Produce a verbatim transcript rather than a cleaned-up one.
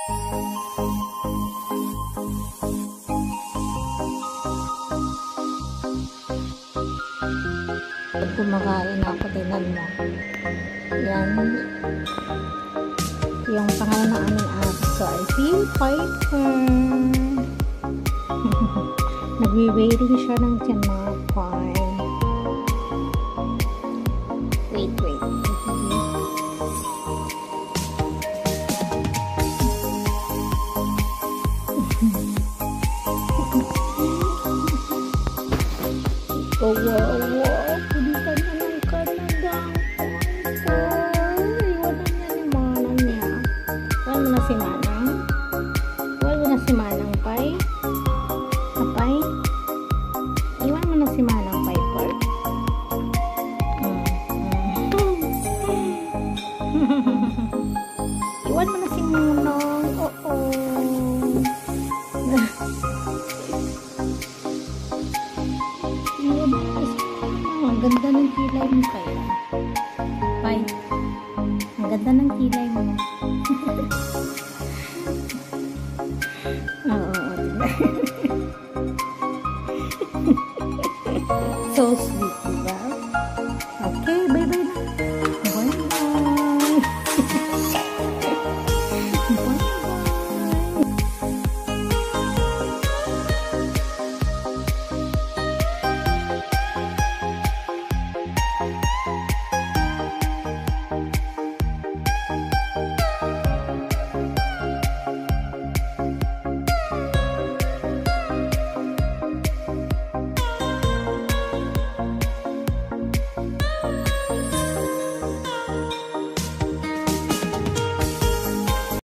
Pag kumakain ako, tingnan mo. Yan. Yung pangalan ng aming aso ay si Piper. Nagwi-waiting siya ng tinapay. Wait, wait. Oh, wow, wow. Punta na ng Canada. Iwanan niya ni Manang niya. Iwan mo na si Manang. Iwan mo na si Manang, Pai. Kapay. Iwan mo na si Manang, Piper. Mm, mm. Iwan mo na si Manang. Oo. Ang ganda ng kilay mo kaya. Pai. Ang ganda ng kilay mo.